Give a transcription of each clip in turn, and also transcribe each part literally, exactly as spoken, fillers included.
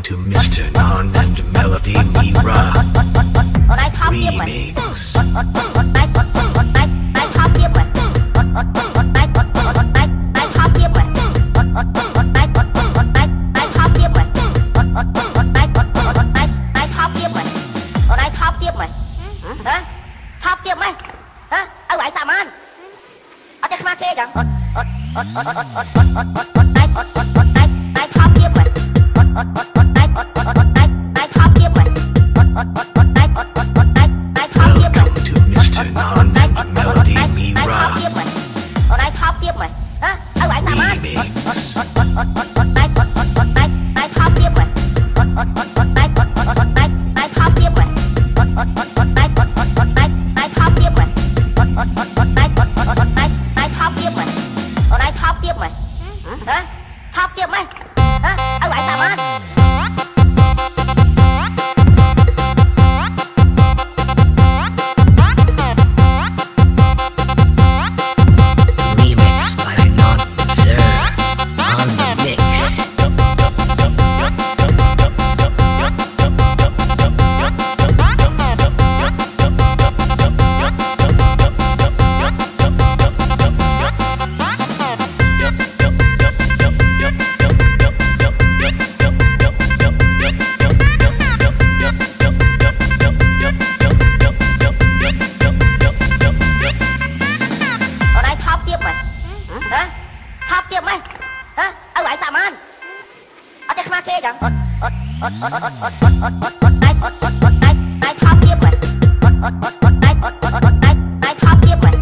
to Mister Non and Melody Mira Remix. Thop tiếp mày hả? Ở lại xà man ở đây khma kia chẳng ai thop tiếp mày ai thop tiếp mày Welcome to Mister Non and Melody Mira ai thop tiếp mày hả? Ở lại xà man Remix. ai thop tiếp mày ai thop tiếp mày ai thop tiếp mày hả? Thop tiếp mày hả? Ở lại xà man Remix by Non Sir on the mix. hả? Thop tiếp mày hả? Ở lại xà man ở đây khma kia chẳng ai thop tiếp mày ai thop tiếp mày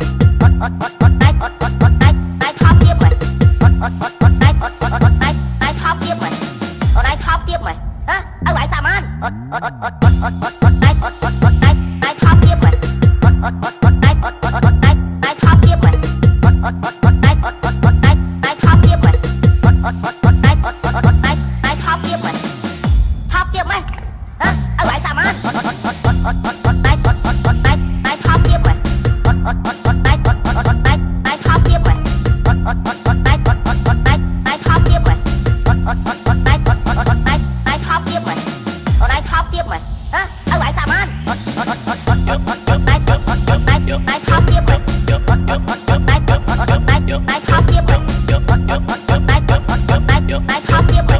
ai thop tiếp mày ai thop tiếp mày ai thop tiếp mày hả? Ở lại xà man ai thop tiếp mày ai thop tiếp mày ai thop tiếp mày ai thop tiếp mày thop tiếp mày hả? Ở lại xà man ai thop tiếp mày ai thop tiếp mày ai thop tiếp mày ai thop tiếp mày ai thop tiếp mày hả? Ở lại xà man ai thop tiếp mày ai thop tiếp mày ai thop tiếp mày